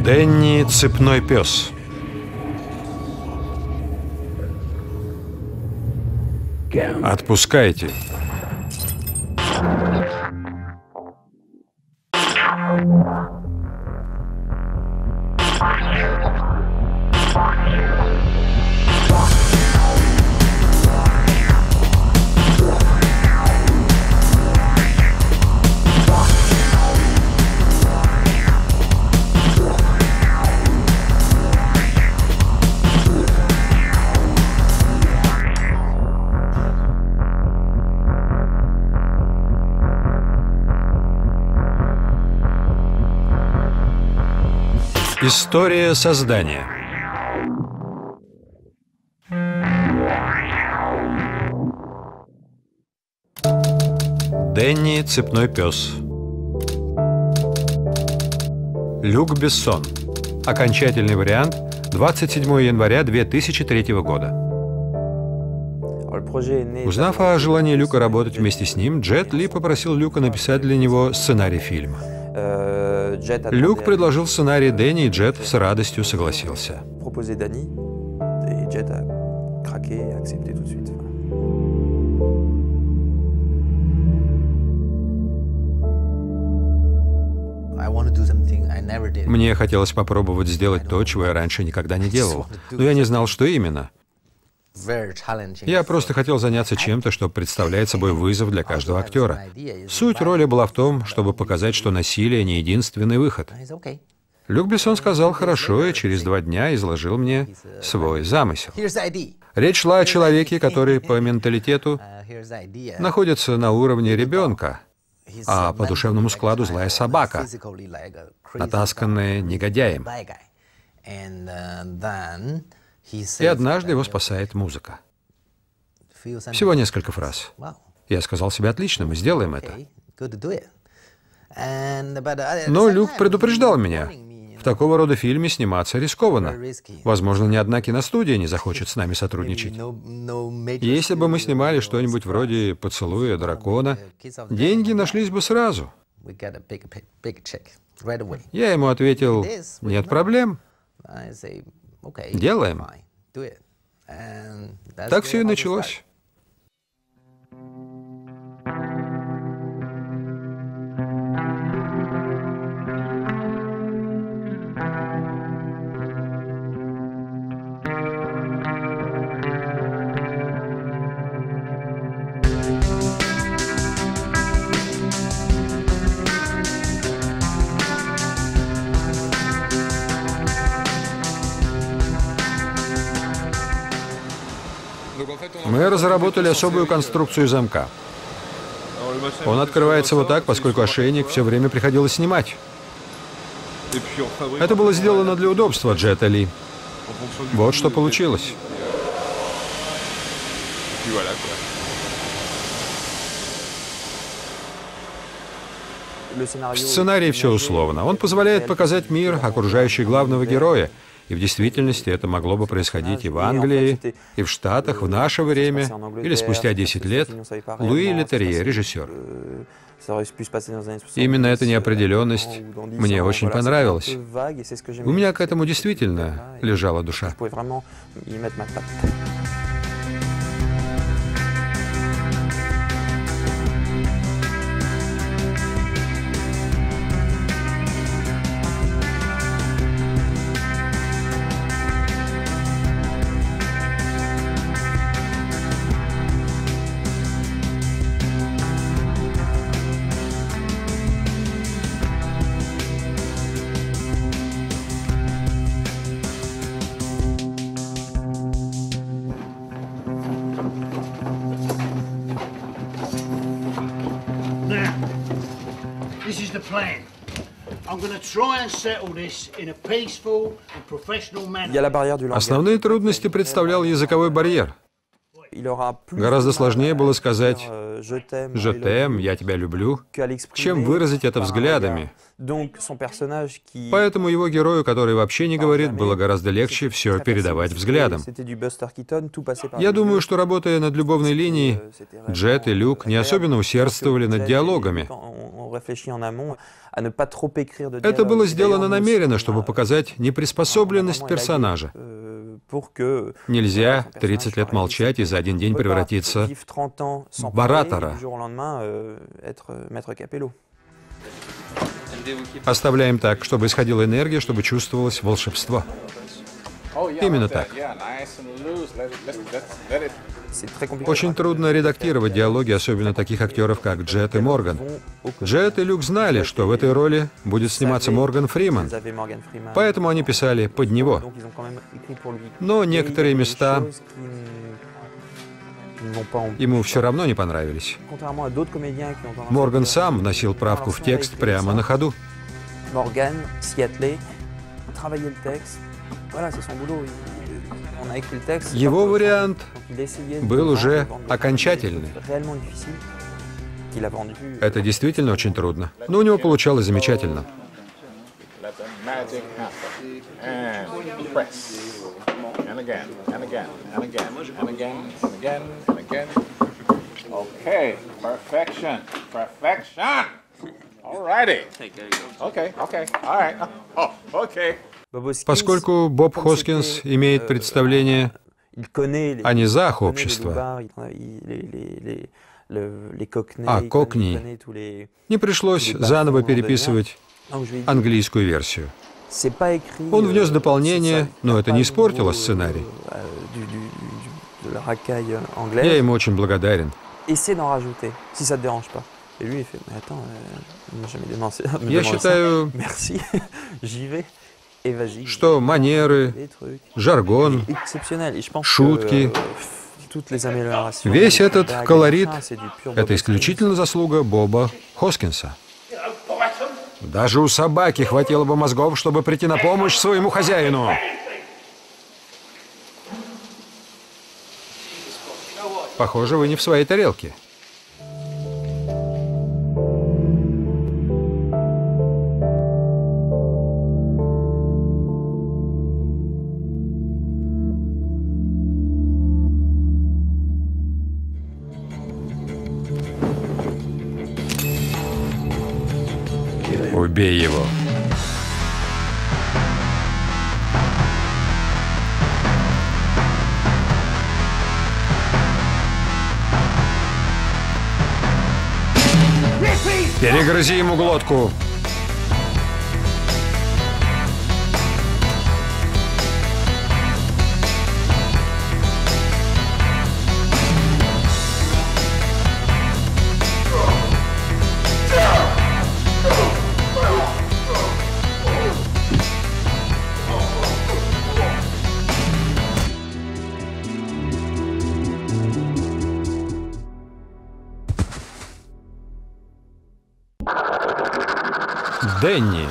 Дэнни — цепной пес. Отпускайте. История создания. Дэнни — цепной пес. Люк Бессон. Окончательный вариант. 27 января 2003 года. Узнав о желании Люка работать вместе с ним, Джет Ли попросил Люка написать для него сценарий фильма. Люк предложил сценарий Дэнни, и Джет с радостью согласился. Мне хотелось попробовать сделать то, чего я раньше никогда не делал, но я не знал, что именно. Я просто хотел заняться чем-то, что представляет собой вызов для каждого актера. Суть роли была в том, чтобы показать, что насилие не единственный выход. Люк Бессон сказал «хорошо» и через 2 дня изложил мне свой замысел. Речь шла о человеке, который по менталитету находится на уровне ребенка, а по душевному складу злая собака, натасканная негодяем. И однажды его спасает музыка. Всего несколько фраз. Я сказал себе: отлично, мы сделаем это. Но Люк предупреждал меня. В такого рода фильме сниматься рискованно. Возможно, ни одна киностудия не захочет с нами сотрудничать. Если бы мы снимали что-нибудь вроде «Поцелуя дракона», деньги нашлись бы сразу. Я ему ответил: нет проблем. Делаем. Так все и началось. Мы разработали особую конструкцию замка. Он открывается вот так, поскольку ошейник все время приходилось снимать. Это было сделано для удобства Джета Ли. Вот что получилось. В сценарии все условно. Он позволяет показать мир, окружающий главного героя. И в действительности это могло бы происходить и в Англии, и в Штатах в наше время, или спустя 10 лет. Луи Летерье, режиссер. Именно эта неопределенность мне очень понравилась. У меня к этому действительно лежала душа. Основные трудности представлял языковой барьер. Гораздо сложнее было сказать «je t'aime», «я тебя люблю», чем выразить это взглядами. Поэтому его герою, который вообще не говорит, было гораздо легче все передавать взглядом. Я думаю, что, работая над любовной линией, Джет и Люк не особенно усердствовали над диалогами. Это было сделано намеренно, чтобы показать неприспособленность персонажа. Нельзя 30 лет молчать и за один день превратиться в оратора. Оставляем так, чтобы исходила энергия, чтобы чувствовалось волшебство. Именно так. Очень трудно редактировать диалоги, особенно таких актеров, как Джет и Морган. Джет и Люк знали, что в этой роли будет сниматься Морган Фриман, поэтому они писали под него. Но некоторые места ему все равно не понравились. Морган сам вносил правку в текст прямо на ходу. Его вариант был уже окончательный. Это действительно очень трудно, но у него получалось замечательно. Поскольку Боб Хоскинс имеет представление о низах общества, о кокни, не пришлось заново переписывать английскую версию. Он внес дополнение, но это не испортило сценарий. Я ему очень благодарен. Я считаю, что манеры, жаргон, шутки, весь этот колорит — это исключительно заслуга Боба Хоскинса. Даже у собаки хватило бы мозгов, чтобы прийти на помощь своему хозяину. Похоже, вы не в своей тарелке. Убей его. Перегрызи ему глотку. Дэнни.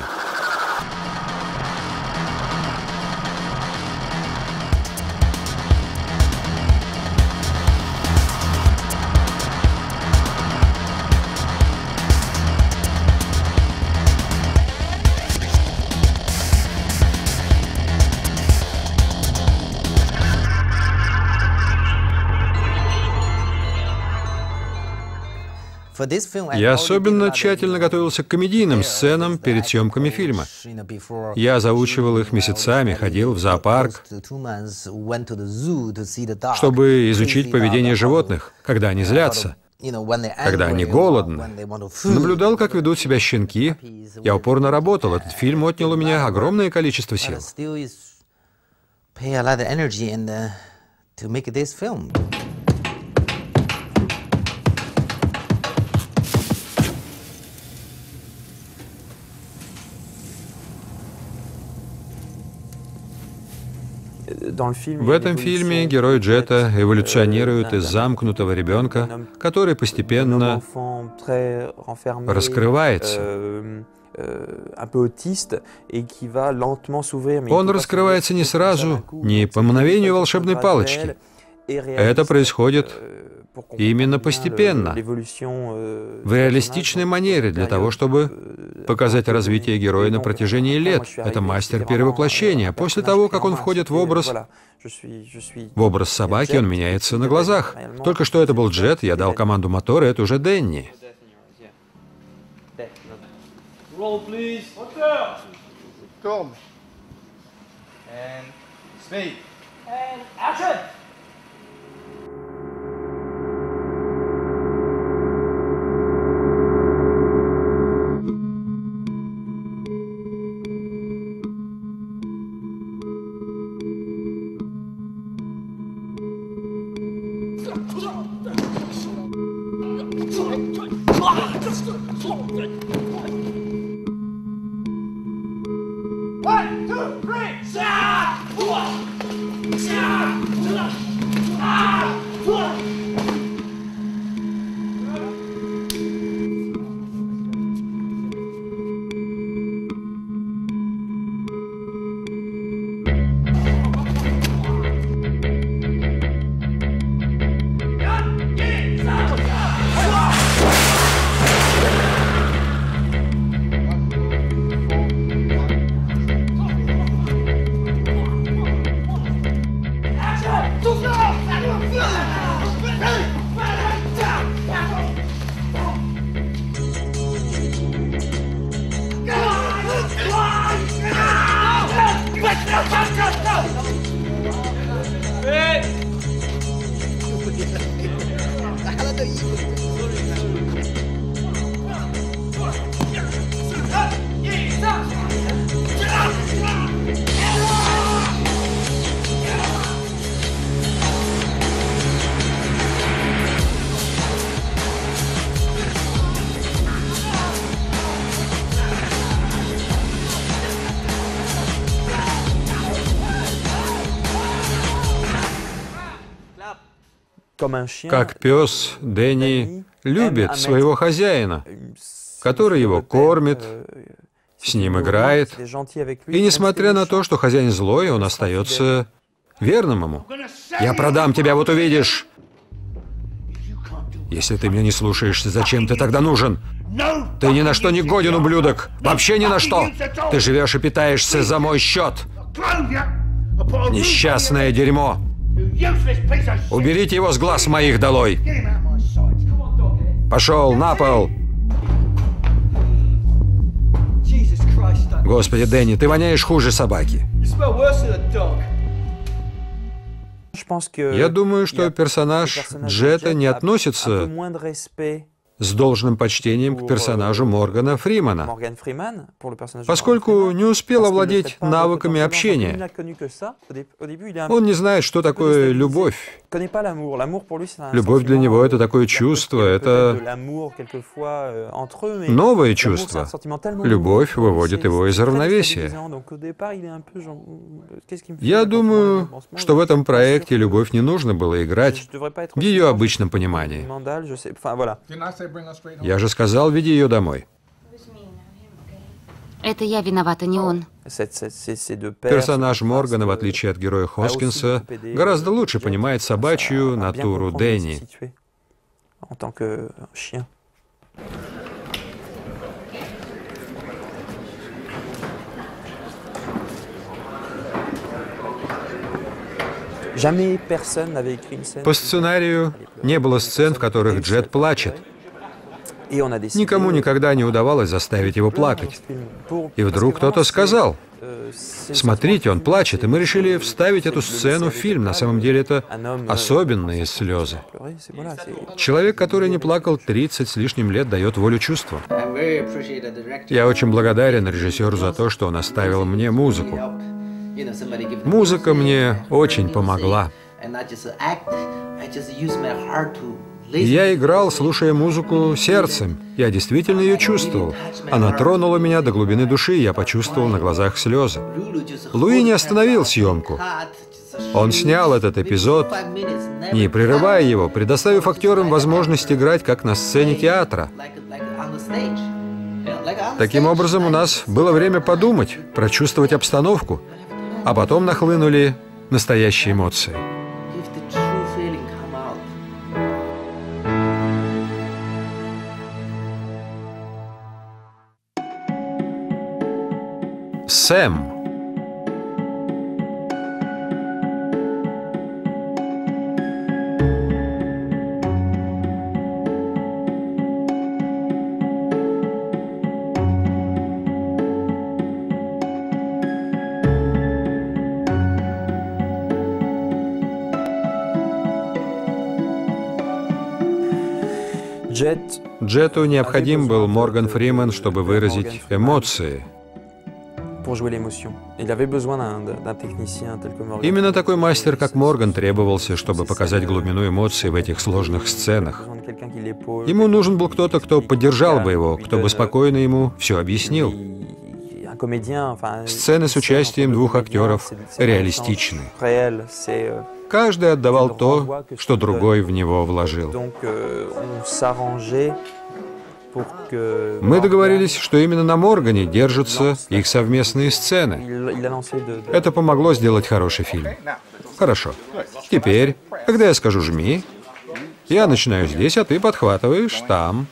Я особенно тщательно готовился к комедийным сценам перед съемками фильма. Я заучивал их месяцами, ходил в зоопарк, чтобы изучить поведение животных, когда они злятся, когда они голодны. Наблюдал, как ведут себя щенки. Я упорно работал. Этот фильм отнял у меня огромное количество сил. В этом фильме герой Джета эволюционирует из замкнутого ребенка, который постепенно раскрывается. Он раскрывается не сразу, не по мгновению волшебной палочки. Это происходит именно постепенно, в реалистичной манере, для того, чтобы показать развитие героя на протяжении лет. Это мастер перевоплощения. После того, как он входит в образ собаки, он меняется на глазах. Только что это был Джет, я дал команду мотора, это уже Дэнни. Roll, please. Tourne. And speed. And action. One, two, three. Как пес, Дэнни любит своего хозяина, который его кормит, с ним играет. И несмотря на то, что хозяин злой, он остается верным ему. «Я продам тебя, вот увидишь!» «Если ты меня не слушаешь, зачем ты тогда нужен? Ты ни на что не годен, ублюдок! Вообще ни на что! Ты живешь и питаешься за мой счет! Несчастное дерьмо! Уберите его с глаз моих долой! Пошел на пол!» Господи, Дэнни, ты воняешь хуже собаки. Я думаю, что персонаж Джета не относится с должным почтением к персонажу Моргана Фримана, поскольку не успел овладеть навыками общения. Он не знает, что такое любовь. Любовь для него — это такое чувство, это новое чувство. Любовь выводит его из равновесия. Я думаю, что в этом проекте любовь не нужно было играть в ее обычном понимании. Я же сказал, веди ее домой. Это я виновата, не он. Персонаж Моргана, в отличие от героя Хоскинса, гораздо лучше понимает собачью натуру Дэнни. По сценарию не было сцен, в которых Джет плачет. Никому никогда не удавалось заставить его плакать. И вдруг кто-то сказал: «Смотрите, он плачет», и мы решили вставить эту сцену в фильм. На самом деле это особенные слезы. Человек, который не плакал 30 с лишним лет, дает волю чувствам. Я очень благодарен режиссеру за то, что он оставил мне музыку. Музыка мне очень помогла. Я играл, слушая музыку сердцем. Я действительно ее чувствовал. Она тронула меня до глубины души, и я почувствовал на глазах слезы. Луи не остановил съемку. Он снял этот эпизод, не прерывая его, предоставив актерам возможность играть, как на сцене театра. Таким образом, у нас было время подумать, прочувствовать обстановку, а потом нахлынули настоящие эмоции. Сэм. Джету необходим был Морган Фриман, чтобы выразить эмоции. Именно такой мастер, как Морган, требовался, чтобы показать глубину эмоций в этих сложных сценах. Ему нужен был кто-то, кто поддержал бы его, кто бы спокойно ему все объяснил. Сцены с участием двух актеров реалистичны. Каждый отдавал то, что другой в него вложил. Мы договорились, что именно на Моргане держатся их совместные сцены. Это помогло сделать хороший фильм. Хорошо. Теперь, когда я скажу «жми», я начинаю здесь, а ты подхватываешь там.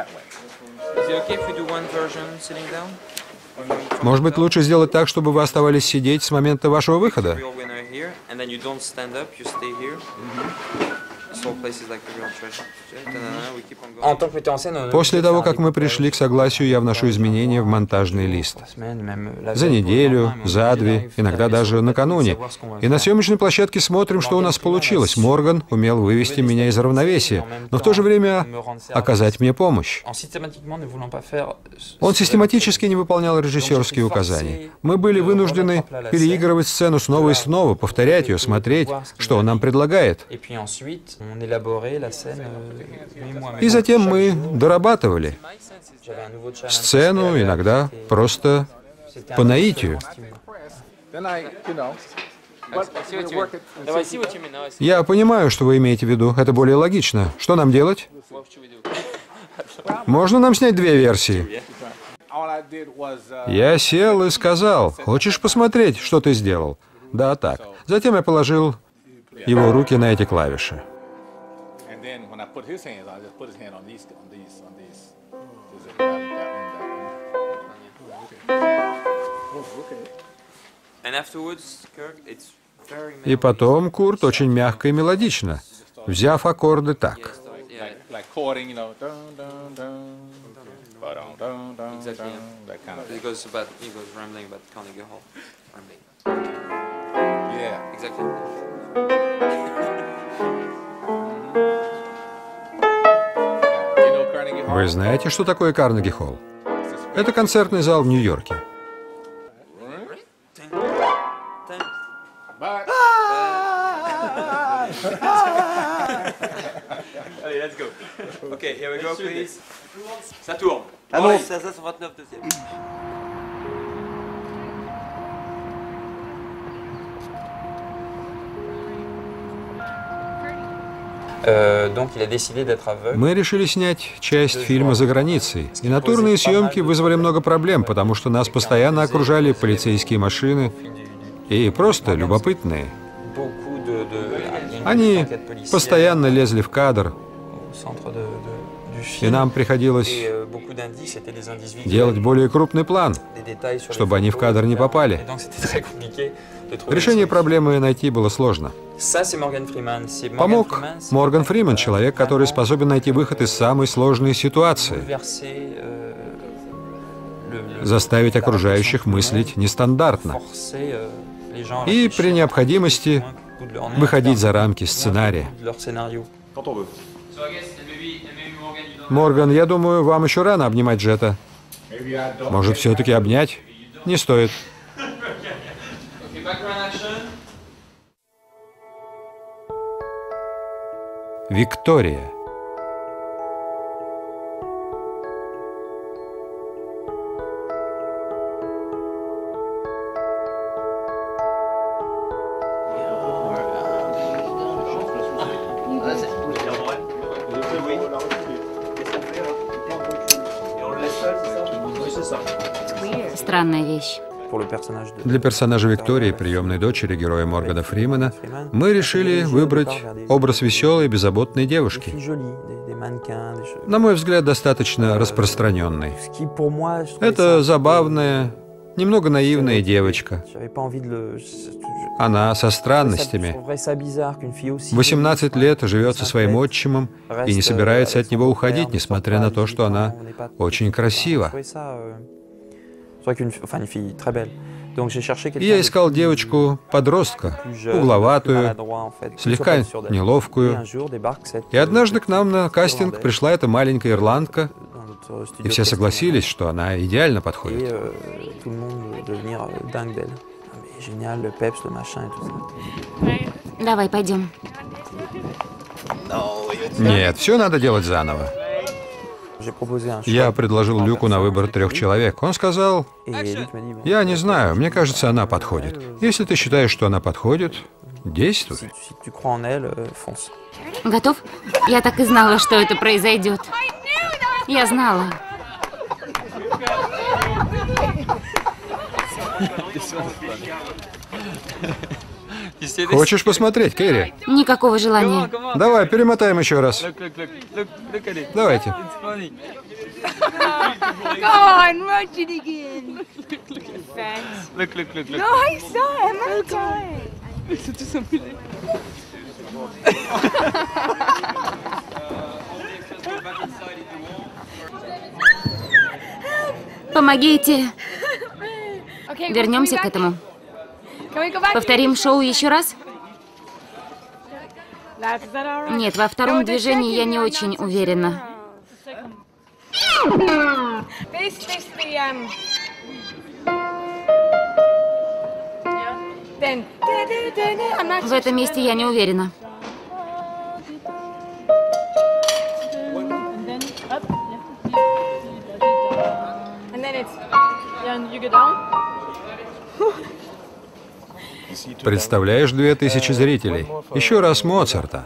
Может быть, лучше сделать так, чтобы вы оставались сидеть с момента вашего выхода? После того, как мы пришли к согласию, я вношу изменения в монтажный лист. За неделю, за две, иногда даже накануне. И на съемочной площадке смотрим, что у нас получилось. Морган умел вывести меня из равновесия, но в то же время оказать мне помощь. Он систематически не выполнял режиссерские указания. Мы были вынуждены переигрывать сцену снова и снова, повторять ее, смотреть, что он нам предлагает. И затем мы дорабатывали сцену, иногда просто по наитию. Я понимаю, что вы имеете в виду. Это более логично. Что нам делать? Можно нам снять две версии? Я сел и сказал: «Хочешь посмотреть, что ты сделал?» Да, так. Затем я положил его руки на эти клавиши. И потом Курт очень мягко и мелодично, взяв аккорды так. Вы знаете, что такое Карнеги-холл? Это концертный зал в Нью-Йорке. Мы решили снять часть фильма за границей, и натурные съемки вызвали много проблем, потому что нас постоянно окружали полицейские машины и просто любопытные. Они постоянно лезли в кадр, и нам приходилось делать более крупный план, чтобы они в кадр не попали. Решение проблемы найти было сложно. Помог Морган Фриман, человек, который способен найти выход из самой сложной ситуации, заставить окружающих мыслить нестандартно и при необходимости выходить за рамки сценария. Морган, я думаю, вам еще рано обнимать Джета. Может, все-таки обнять? Не стоит. Виктория. Странная вещь. Для персонажа Виктории, приемной дочери героя Моргана Фримана, мы решили выбрать образ веселой, беззаботной девушки. На мой взгляд, достаточно распространенный. Это забавная, немного наивная девочка. Она со странностями. 18 лет живет со своим отчимом и не собирается от него уходить, несмотря на то, что она очень красива. И я искал девочку-подростка, угловатую, слегка неловкую. И однажды к нам на кастинг пришла эта маленькая ирландка, и все согласились, что она идеально подходит. Давай, пойдем. Нет, все надо делать заново. Я предложил Люку на выбор 3 человек. Он сказал: я не знаю, мне кажется, она подходит. Если ты считаешь, что она подходит, действуй. Готов? Я так и знала, что это произойдет. Я знала. Хочешь посмотреть, Кэрри? Никакого желания. Давай, перемотаем еще раз. Давайте. Go on, watch it again. No, I saw him. I'm sorry. Помогите. Вернемся к этому. Повторим шоу еще раз? Нет, во втором движении я не очень уверена. В этом месте я не уверена. Представляешь, 2000 зрителей. Еще раз Моцарта.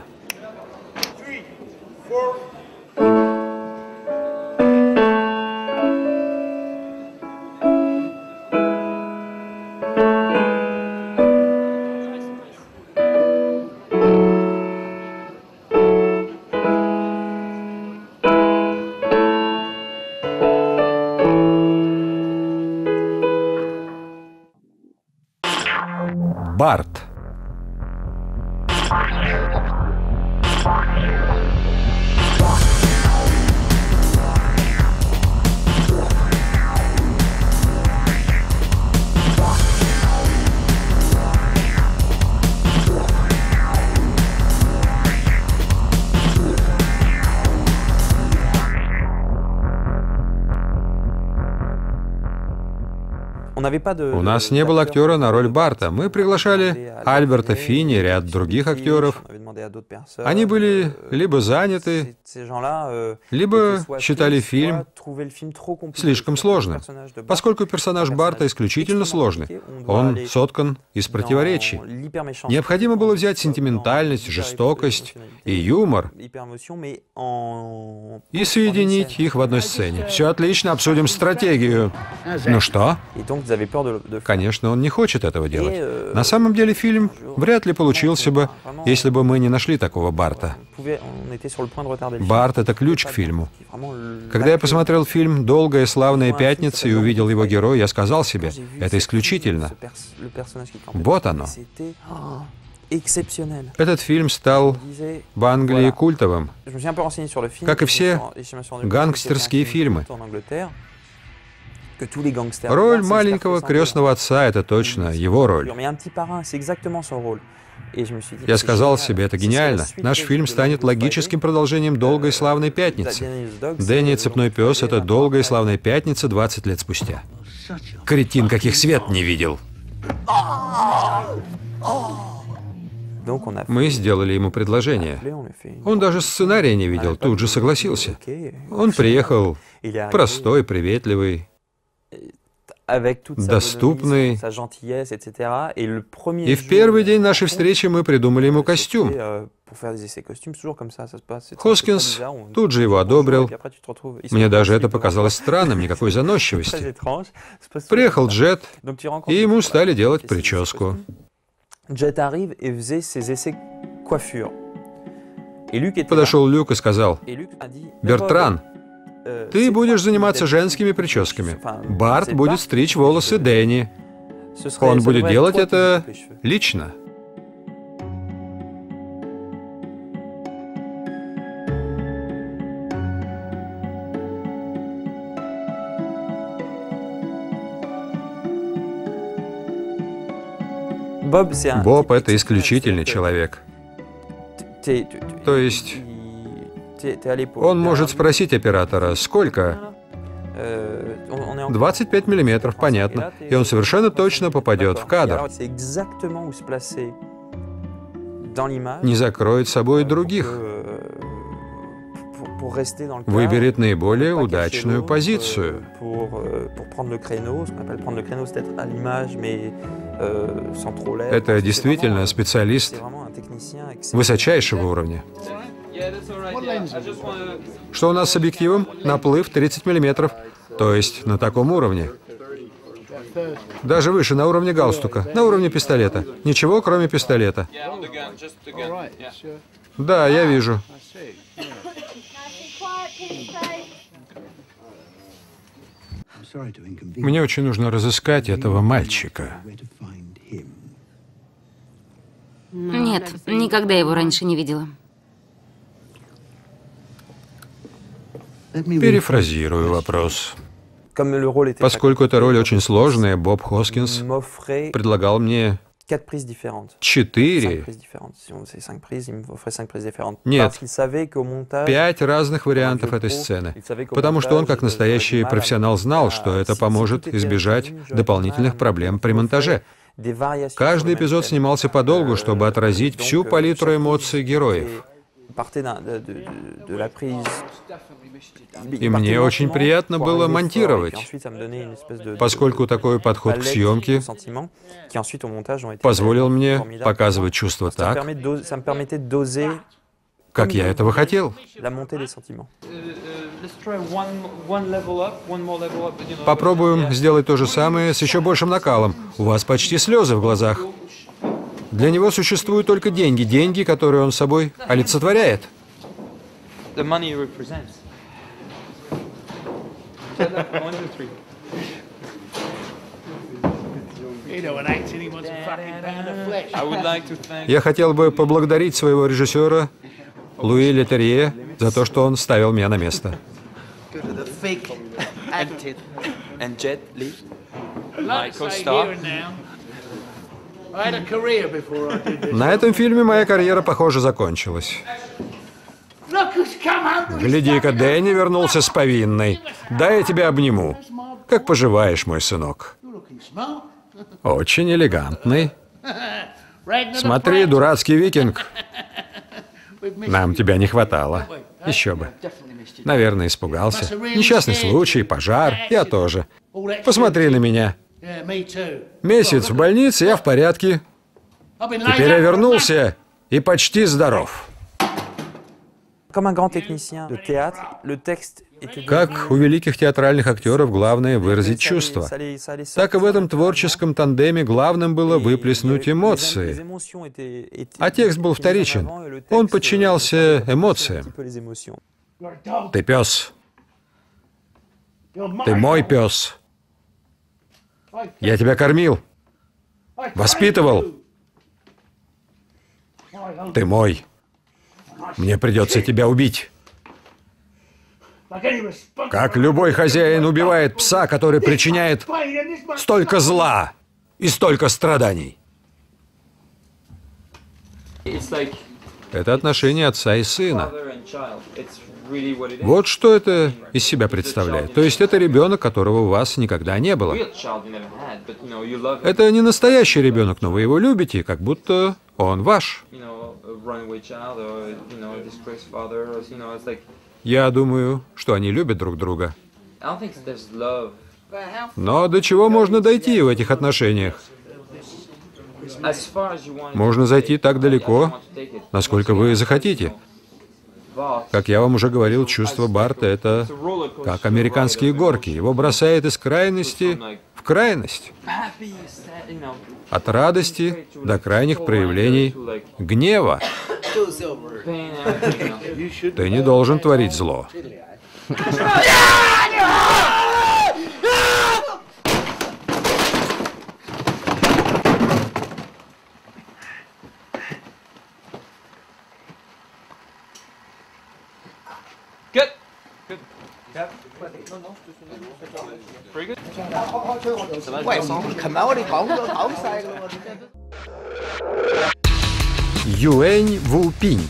Барт. У нас не было актера на роль Барта. Мы приглашали Альберта Финни и ряд других актеров. Они были либо заняты, либо считали фильм слишком сложным, поскольку персонаж Барта исключительно сложный. Он соткан из противоречий. Необходимо было взять сентиментальность, жестокость и юмор и соединить их в одной сцене. Все отлично, обсудим стратегию. Ну что? Конечно, он не хочет этого делать. На самом деле фильм вряд ли получился бы, если бы мы не нашли такого Барта. Барт — это ключ к фильму. Когда я посмотрел фильм «Долгая славная пятница» и увидел его героя, я сказал себе: это исключительно. Вот оно. Этот фильм стал в Англии культовым, как и все гангстерские фильмы. Роль маленького крестного отца — это точно его роль. Я сказал себе, это гениально. Наш фильм станет логическим продолжением «Долгой славной пятницы». Дэнни Цепной пес — это «Долгая славная пятница» 20 лет спустя. Кретин, каких свет не видел. Мы сделали ему предложение. Он даже сценария не видел, тут же согласился. Он приехал простой, приветливый, доступный. И в первый день нашей встречи мы придумали ему костюм. Хоскинс тут же его одобрил. Мне даже это показалось странным, никакой заносчивости. Приехал Джет, и ему стали делать прическу. Подошел Люк и сказал: «Бертран, ты будешь заниматься женскими прическами. Барт будет стричь волосы Дэнни. Он будет делать это лично». Боб — это исключительный человек. То есть он может спросить оператора, сколько? 25 миллиметров, понятно. И он совершенно точно попадет в кадр. Не закроет собой других. Выберет наиболее удачную позицию. Это действительно специалист высочайшего уровня. Что у нас с объективом? Наплыв 30 миллиметров. То есть на таком уровне. Даже выше, на уровне галстука, на уровне пистолета. Ничего, кроме пистолета. Да, я вижу. Мне очень нужно разыскать этого мальчика. Нет, никогда его раньше не видела. Перефразирую вопрос. Поскольку эта роль очень сложная, Боб Хоскинс предлагал мне 4. Нет, 5 разных вариантов этой сцены. Потому что он, как настоящий профессионал, знал, что это поможет избежать дополнительных проблем при монтаже. Каждый эпизод снимался подолгу, чтобы отразить всю палитру эмоций героев. И мне очень приятно было монтировать, поскольку такой подход к съемке позволил мне показывать чувства так, как я этого хотел. Попробуем сделать то же самое с еще большим накалом. У вас почти слезы в глазах. Для него существуют только деньги, деньги, которые он собой олицетворяет. Я хотел бы поблагодарить своего режиссера Луи Летерье за то, что он ставил меня на место. На этом фильме моя карьера, похоже, закончилась. Гляди-ка, Дэнни вернулся с повинной. Дай я тебя обниму. Как поживаешь, мой сынок? Очень элегантный. Смотри, дурацкий викинг. Нам тебя не хватало. Еще бы. Наверное, испугался. Несчастный случай, пожар. Я тоже. Посмотри на меня. Месяц в больнице, я в порядке. Теперь я вернулся и почти здоров. Как у великих театральных актеров главное выразить чувства, так и в этом творческом тандеме главным было выплеснуть эмоции. А текст был вторичен. Он подчинялся эмоциям. Ты пес. Ты мой пес. Я тебя кормил, воспитывал. Ты мой. Мне придется тебя убить. Как любой хозяин убивает пса, который причиняет столько зла и столько страданий. Это отношение отца и сына. Вот что это из себя представляет. То есть это ребенок, которого у вас никогда не было. Это не настоящий ребенок, но вы его любите, как будто он ваш. Я думаю, что они любят друг друга. Но до чего можно дойти в этих отношениях? Можно зайти так далеко, насколько вы захотите. Как я вам уже говорил, чувство Барта — это как американские горки. Его бросает из крайности в крайность. От радости до крайних проявлений гнева. Ты не должен творить зло. Very good. 喂，琴晚我哋講咗講晒㗎喎，點解？ Юэнь Вупинь.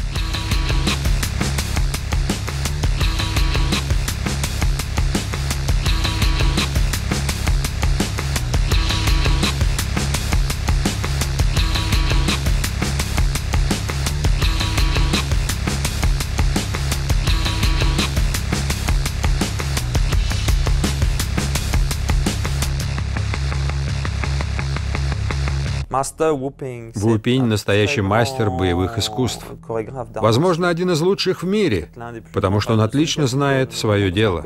Вупинь — настоящий мастер боевых искусств. Возможно, один из лучших в мире, потому что он отлично знает свое дело.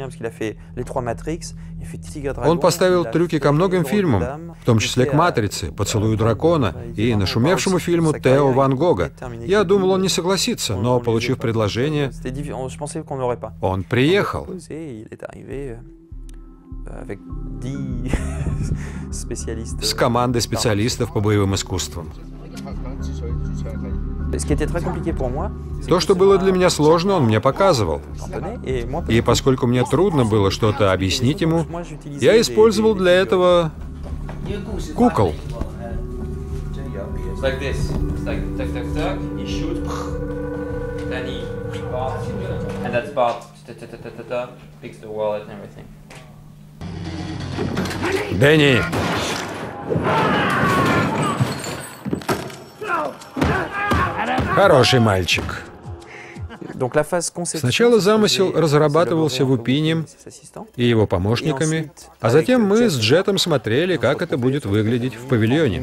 Он поставил трюки ко многим фильмам, в том числе к «Матрице», «Поцелую дракона» и нашумевшему фильму «Тео Ван Гога». Я думал, он не согласится, но, получив предложение, он приехал. С командой специалистов по боевым искусствам. То, что было для меня сложно, он мне показывал. И поскольку мне трудно было что-то объяснить ему, я использовал для этого кукол. Дэнни! Хороший мальчик. Сначала замысел разрабатывался Вупинем и его помощниками, а затем мы с Джетом смотрели, как это будет выглядеть в павильоне.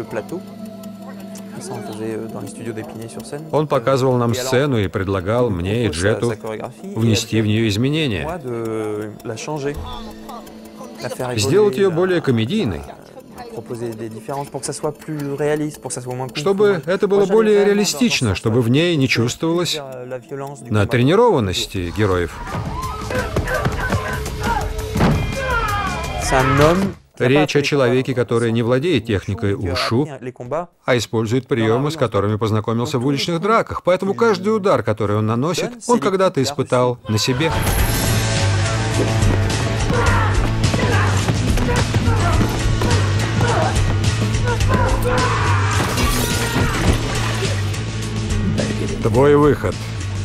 Он показывал нам сцену и предлагал мне и Джету внести в нее изменения. Сделать ее более комедийной, чтобы это было более реалистично, чтобы в ней не чувствовалось натренированности героев. Речь о человеке, который не владеет техникой ушу, а использует приемы, с которыми познакомился в уличных драках. Поэтому каждый удар, который он наносит, он когда-то испытал на себе. Твой выход.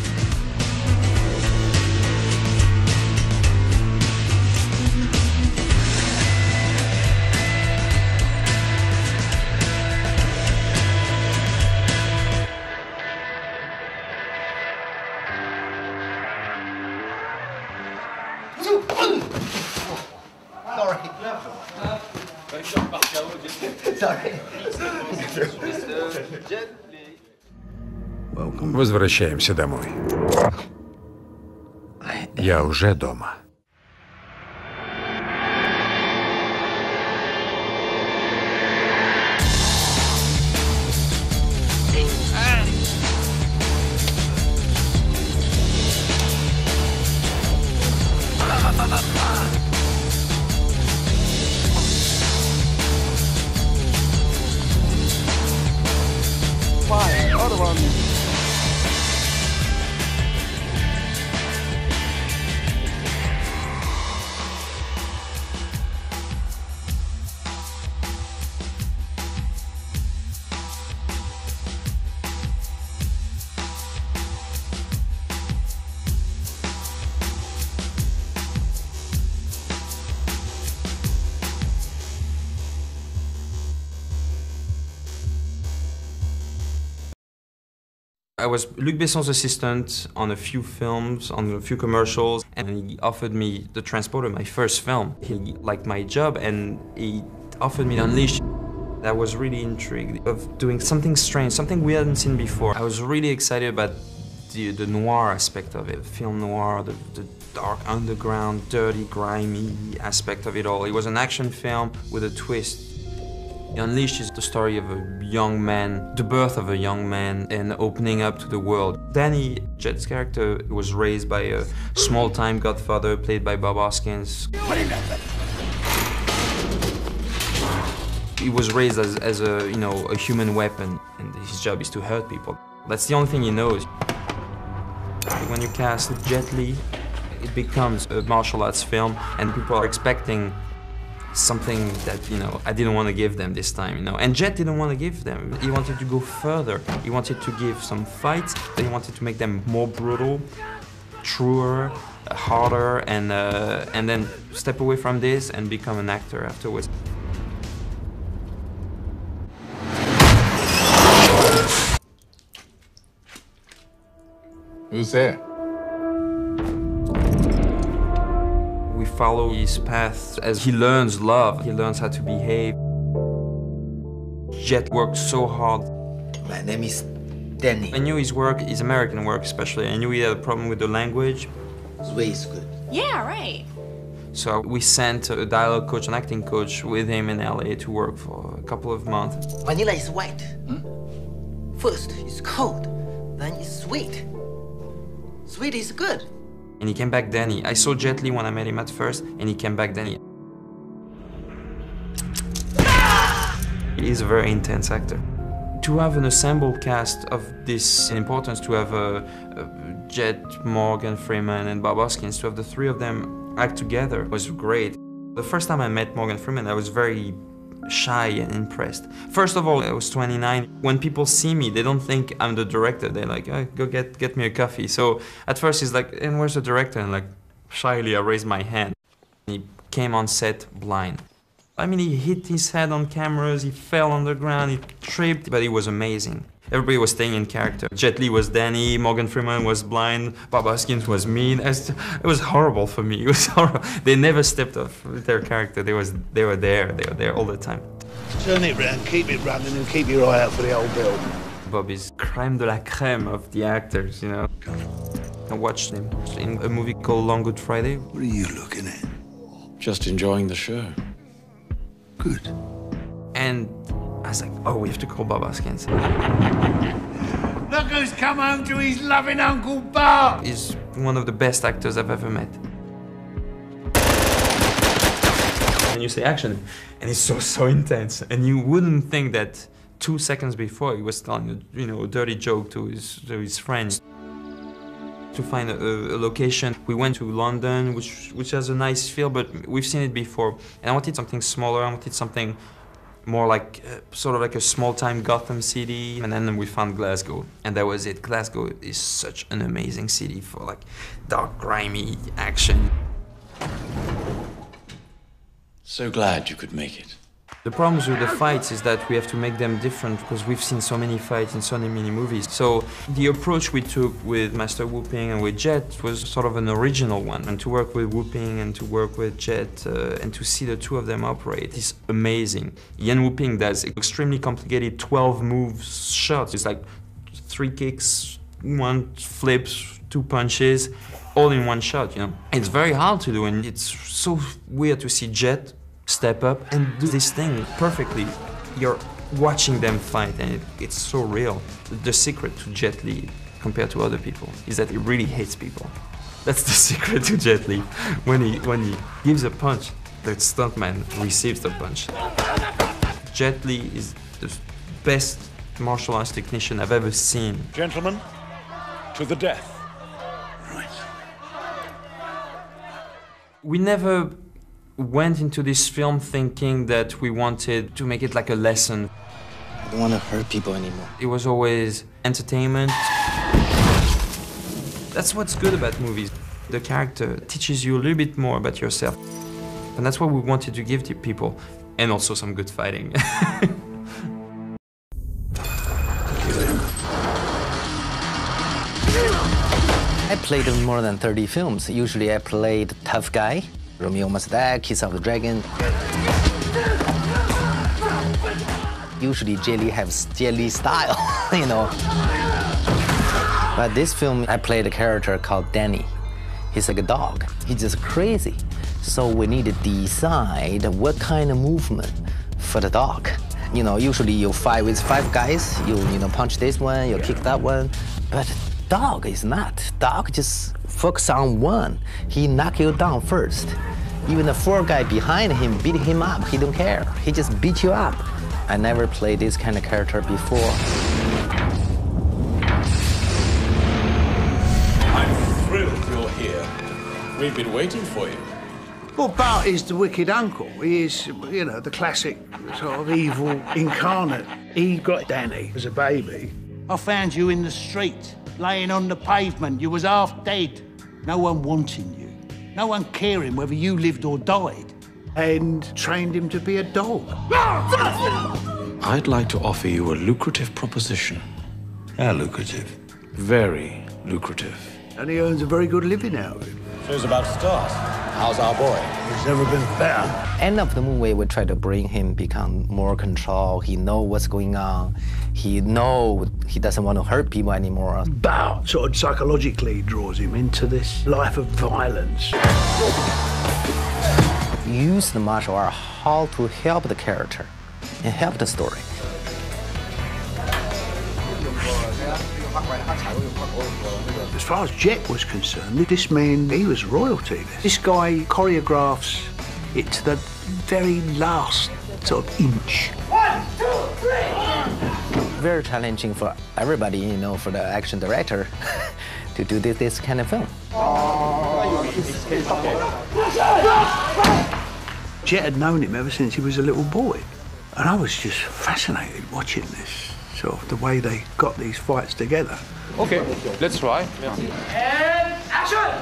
Возвращаемся домой. Я уже дома. I was Luc Besson's assistant on a few films, on a few commercials, and he offered me the Transporter, my first film. He liked my job and he offered me Unleashed. I was really intrigued of doing something strange, something we hadn't seen before. I was really excited about the noir aspect of it, film noir, the dark underground, dirty, grimy aspect of it all. It was an action film with a twist. Unleashed is the story of a young man, the birth of a young man and opening up to the world. Danny, Jet's character, was raised by a small-time godfather played by Bob Hoskins. He was raised as a, you know, a human weapon, and his job is to hurt people. That's the only thing he knows. When you cast Jet Li, it becomes a martial arts film, and people are expecting something that, you know, I didn't want to give them this time, you know. And Jet didn't want to give them. He wanted to go further. He wanted to give some fights. He wanted to make them more brutal, truer, harder, and then step away from this and become an actor afterwards. Who's there? We follow his path as he learns love, he learns how to behave. Jet worked so hard. My name is Danny. I knew his work, his American work especially, I knew he had a problem with the language. His way is good. Yeah, right. So we sent a dialogue coach, an acting coach with him in LA to work for a couple of months. Vanilla is white. First, it's cold, then it's sweet. Sweet is good. And he came back Danny. I saw Jet Li when I met him at first, and he came back Danny. He's a very intense actor. To have an assembled cast of this importance, to have Jet, Morgan Freeman, and Bob Hoskins, to have the three of them act together was great. The first time I met Morgan Freeman, I was very shy and impressed. First of all, I was 29. When people see me, they don't think I'm the director. They're like, oh, go get me a coffee. So at first he's like, and where's the director? And like, shyly I raised my hand. He came on set blind. I mean, he hit his head on cameras, he fell on the ground, he tripped, but he was amazing. Everybody was staying in character. Jet Li was Danny, Morgan Freeman was blind, Bob Hoskins was mean. It was horrible for me. It was horrible. They never stepped off their character. They were there all the time. Turn it round, keep it running, and keep your eye out for the old bill. Bob is crème de la crème of the actors, you know. I watched him in a movie called Long Good Friday. What are you looking at? Just enjoying the show. Good. And I was like, oh, we have to call Bob Hoskins. Look who's come home to his loving Uncle Bob! He's one of the best actors I've ever met. And you say action, and it's so intense. And you wouldn't think that 2 seconds before he was telling a dirty joke to his friends. To find a location, we went to London, which has a nice feel, but we've seen it before. And I wanted something smaller. I wanted something more like, sort of like a small-time Gotham city. And then we found Glasgow, and that was it. Glasgow is such an amazing city for like dark, grimy action. So glad you could make it. The problems with the fights is that we have to make them different because we've seen so many fights in so many movies. So the approach we took with Master Wu Ping and with Jet was sort of an original one. And to work with Wu Ping and to work with Jet and to see the two of them operate is amazing. Yan Wu Ping does extremely complicated 12 moves shots. It's like 3 kicks, 1 flips, 2 punches, all in 1 shot, you know. It's very hard to do, and it's so weird to see Jet step up and do this thing perfectly. You're watching them fight, and it's so real. The secret to Jet Li, compared to other people, is that he really hates people. That's the secret to Jet Li. When he gives a punch, the stuntman receives the punch. Jet Li is the best martial arts technician I've ever seen. Gentlemen, to the death. Right. We never went into this film thinking that we wanted to make it like a lesson. I don't want to hurt people anymore. It was always entertainment. That's what's good about movies. The character teaches you a little bit more about yourself. And that's what we wanted to give to people. And also some good fighting. I played in more than 30 films. Usually I played tough guy, Romeo Must Die, Kiss of the Dragon. Usually Jet Li has Jet Li style, you know. But this film, I played a character called Danny. He's like a dog. He's just crazy. So we need to decide what kind of movement for the dog. You know, usually you fight with 5 guys. You punch this one, you kick that one. But dog is not. Dog just focus on one. He knock you down first. Even the 4 guy behind him beat him up. He don't care. He just beat you up. I never played this kind of character before. I'm thrilled you're here. We've been waiting for you. Well, Bart is the wicked uncle. He is, you know, the classic sort of evil incarnate. He got Danny as a baby. I found you in the street, laying on the pavement. You was half dead. No one wanting you. No one caring whether you lived or died. And trained him to be a dog. I'd like to offer you a lucrative proposition. How lucrative? Very lucrative. And he earns a very good living out of it. Show's about to start. How's our boy? He's never been better. End of the movie, we try to bring him become more control. He know what's going on. He know he doesn't want to hurt people anymore. Bart sort of psychologically draws him into this life of violence. Use the martial art how to help the character and help the story. As far as Jet was concerned, this man, he was royalty. This guy choreographs it to the very last sort of inch. 1, 2, 3. Very challenging for everybody, you know, for the action director to do this kind of film. Jet had known him ever since he was a little boy. And I was just fascinated watching this, sort of the way they got these fights together. Okay, let's try. And action!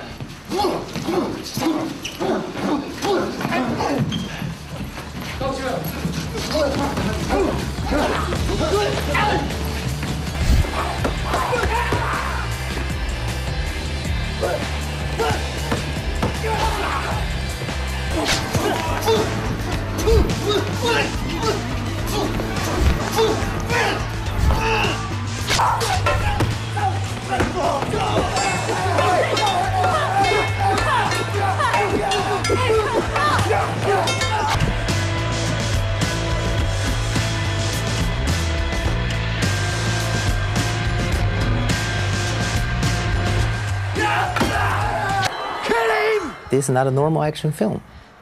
This is not a normal action film.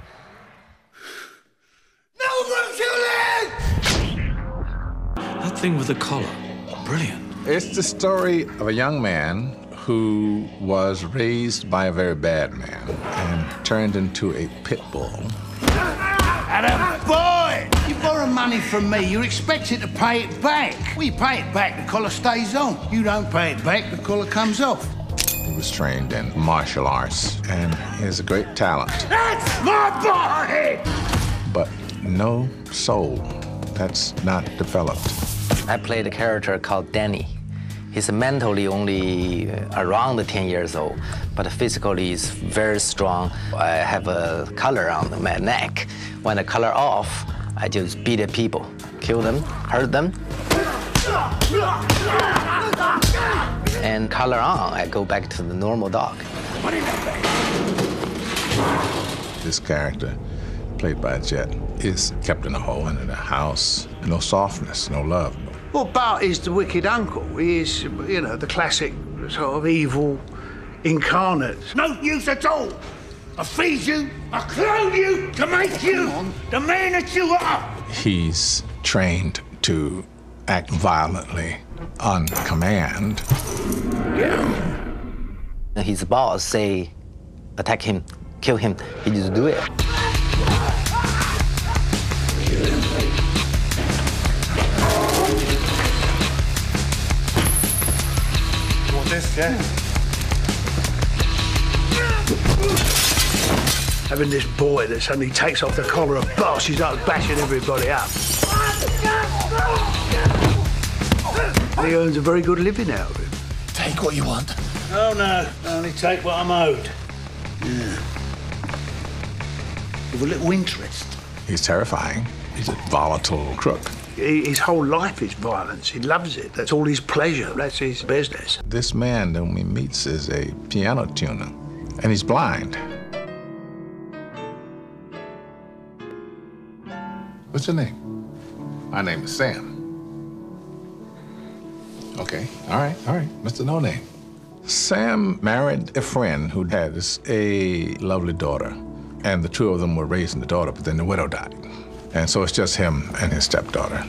That thing with the collar, brilliant. It's the story of a young man who was raised by a very bad man and turned into a pit bull. Adam, boy! You borrow money from me, you're expected to pay it back. Well, you pay it back, the collar stays on. You don't pay it back, the collar comes off. He was trained in martial arts, and he has a great talent. That's my body! But no soul. That's not developed. I played a character called Danny. He's mentally only around 10 years old, but physically he's very strong. I have a collar on my neck. When the collar off, I just beat the people, kill them, hurt them. And collar on, I go back to the normal dog. This character, played by Jet, is kept in a hole in a house. No softness, no love. Well, Bart is the wicked uncle. He is, you know, the classic sort of evil incarnate. No use at all. I feed you, I clothe you to make you the man that you are. He's trained to act violently on command. His boss say, attack him, kill him. He just do it. You want this, yeah? Having this boy that suddenly takes off the collar and Bart, he's like bashing everybody up. And he earns a very good living out of it. Take what you want. Oh, no. I only take what I'm owed. Yeah. With a little interest. He's terrifying. He's a volatile crook. His whole life is violence. He loves it. That's all his pleasure. That's his business. This man whom he meets is a piano tuner, and he's blind. What's your name? My name is Sam. Okay, all right, Mr. No Name. Sam married a friend who has a lovely daughter, and the two of them were raising the daughter, but then the widow died. And so it's just him and his stepdaughter.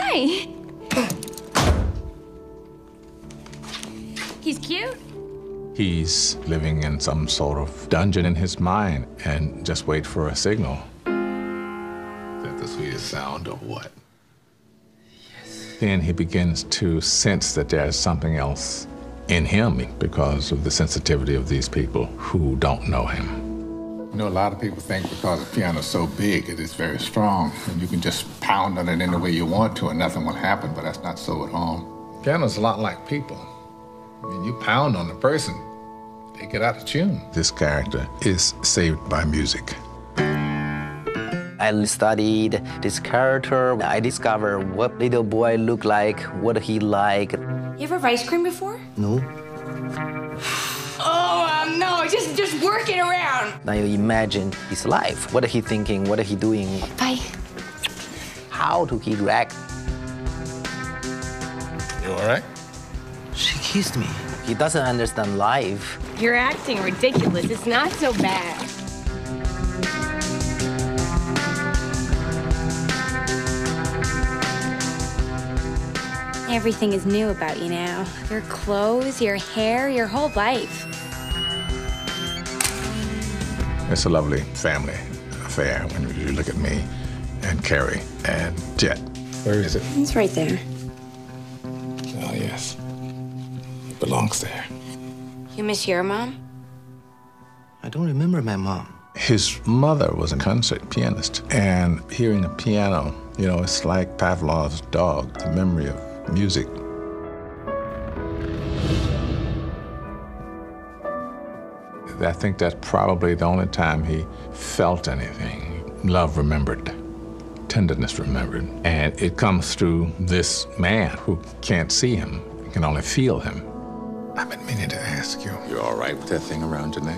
Hi. He's cute. He's living in some sort of dungeon in his mind and just wait for a signal. Is that the sweetest sound or what? Yes. Then he begins to sense that there's something else in him because of the sensitivity of these people who don't know him. You know, a lot of people think because the piano's so big, it is very strong, and you can just pound on it any way you want to and nothing will happen, but that's not so at all. Piano's a lot like people. I mean, you pound on the person, they get out of tune. This character is saved by music. I studied this character. I discovered what little boy looked like, what he liked. You ever have ice cream before? No. Oh, no, just working around. Now you imagine his life. What is he thinking? What is he doing? Bye. How do he react? You all right? She kissed me. He doesn't understand life. You're acting ridiculous. It's not so bad. Everything is new about you now. Your clothes, your hair, your whole life. It's a lovely family affair when you look at me and Carrie and Jet. Where is it? It's right there. Oh, yes. It belongs there. You miss your mom? I don't remember my mom. His mother was a concert pianist, and hearing a piano, you know, it's like Pavlov's dog, the memory of music. I think that's probably the only time he felt anything. Love remembered, tenderness remembered, and it comes through this man who can't see him, can only feel him. I've been meaning to ask you. You all right with that thing around your neck?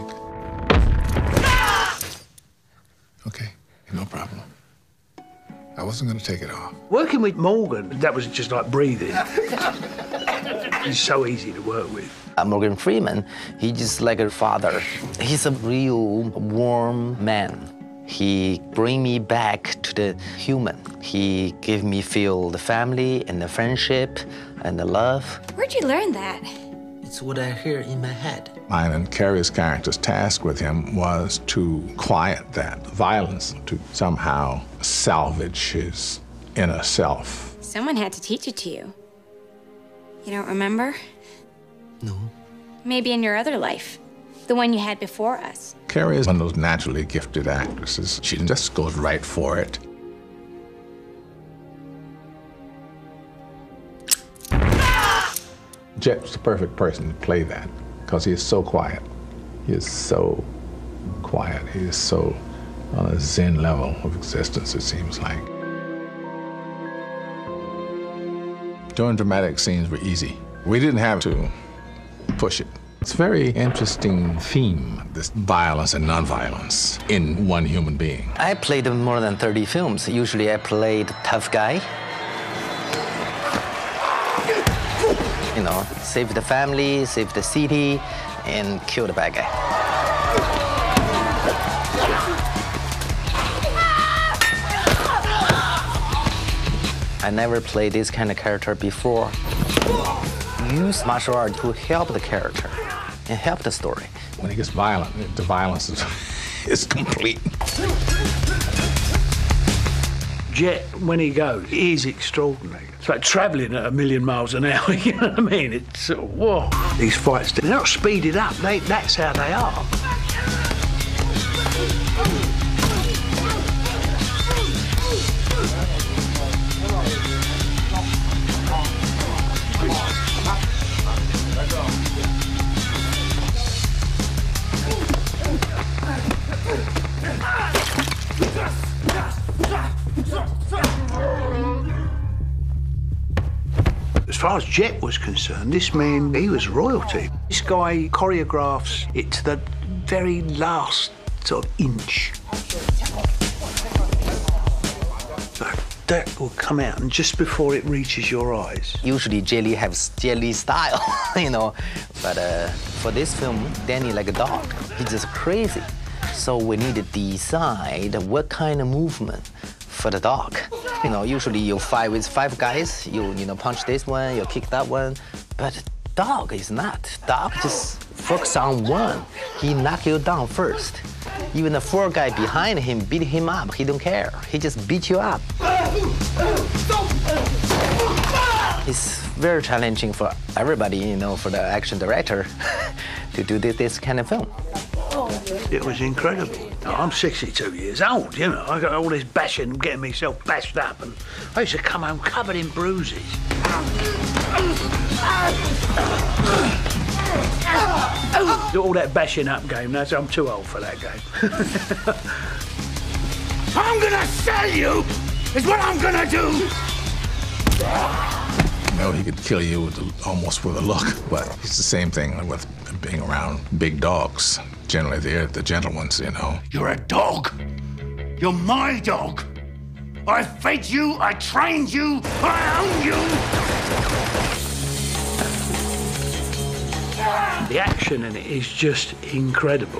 Okay, no problem. I wasn't going to take it off. Working with Morgan, that was just like breathing. He's so easy to work with. Morgan Freeman, he's just like a father. He's a real warm man. He bring me back to the human. He give me feel the family and the friendship and the love. Where'd you learn that? It's what I hear in my head. Mine and Carrie's character's task with him was to quiet that violence, to somehow salvage his inner self. Someone had to teach it to you. You don't remember? No. Maybe in your other life, the one you had before us. Carrie is one of those naturally gifted actresses. She just goes right for it. Jet's the perfect person to play that because he is so quiet. He is so quiet. He is so on a Zen level of existence, it seems like. Doing dramatic scenes were easy. We didn't have to push it. It's a very interesting theme, this violence and nonviolence in one human being. I played more than 30 films. Usually I played tough guy. You know, save the family, save the city, and kill the bad guy. I never played this kind of character before. Use martial art to help the character and help the story. When he gets violent, the violence is complete. Jet, when he goes, is extraordinary. It's like travelling at 1,000,000 miles an hour, you know what I mean? It's sort of, whoa. These fights, they're not speeded up, that's how they are. As far as Jet was concerned, this man, he was royalty. This guy choreographs it to the very last sort of inch. So that will come out, and just before it reaches your eyes. Usually Jet Li has Jet Li style, you know, but for this film, Danny like a dog. He's just crazy. So we need to decide what kind of movement for the dog. You know, usually you fight with 5 guys, you know, punch this one, you kick that one, but dog is not. Dog just focus on one. He knock you down first. Even the four guy behind him beat him up. He don't care. He just beat you up. It's very challenging for everybody, you know, for the action director to do this kind of film. It was incredible. I'm 62 years old, you know. I got all this bashing, getting myself bashed up, and I used to come home covered in bruises. All that bashing up game, I'm too old for that game. I'm gonna sell you, is what I'm gonna do! You know, he could kill you almost with a look, but it's the same thing with being around big dogs. Generally, they're the gentle ones, you know. You're a dog. You're my dog. I fed you, I trained you, I own you. The action in it is just incredible.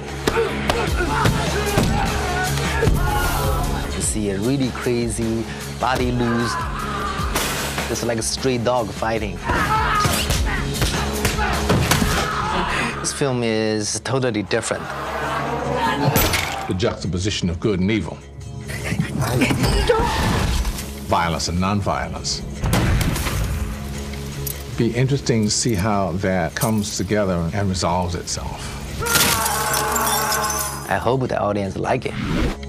You see a really crazy, body loose. It's like a stray dog fighting. This film is totally different. The juxtaposition of good and evil. Violence and non-violence. Be interesting to see how that comes together and resolves itself. I hope the audience like it.